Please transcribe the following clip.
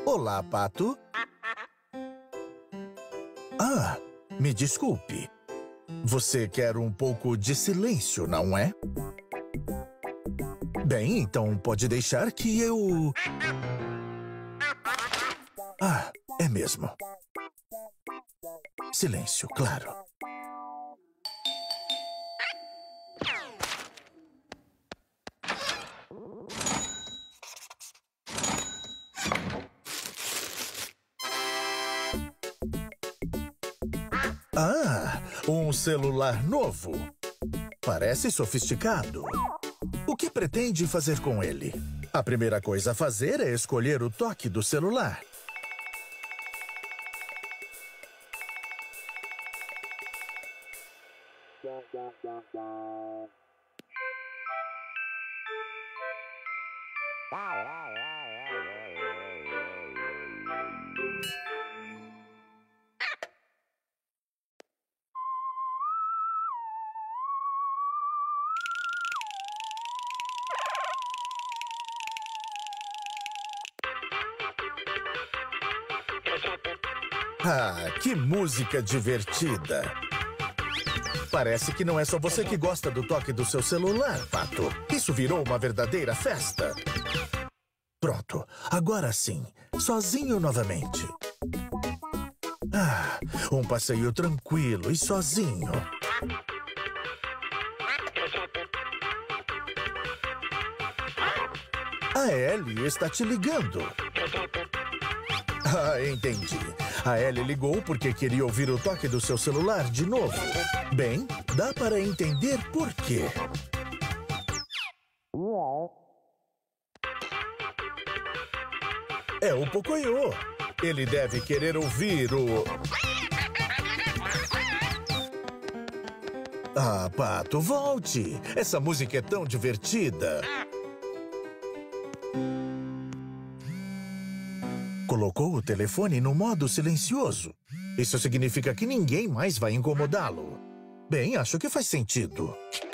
Olá, Pato. Ah, me desculpe. Você quer um pouco de silêncio, não é? Bem, então pode deixar que eu... Ah, é mesmo. Silêncio, claro. Ah, um celular novo. Parece sofisticado. O que pretende fazer com ele? A primeira coisa a fazer é escolher o toque do celular. Ah, que música divertida! Parece que não é só você que gosta do toque do seu celular, Pato. Isso virou uma verdadeira festa. Pronto, agora sim, sozinho novamente. Ah, um passeio tranquilo e sozinho. A Ellie está te ligando. Ah, entendi. A Ellie ligou porque queria ouvir o toque do seu celular de novo. Bem, dá para entender por quê. É o Pocoyo. Ele deve querer ouvir o... Ah, Pato, volte. Essa música é tão divertida. Colocou o telefone no modo silencioso. Isso significa que ninguém mais vai incomodá-lo. Bem, acho que faz sentido.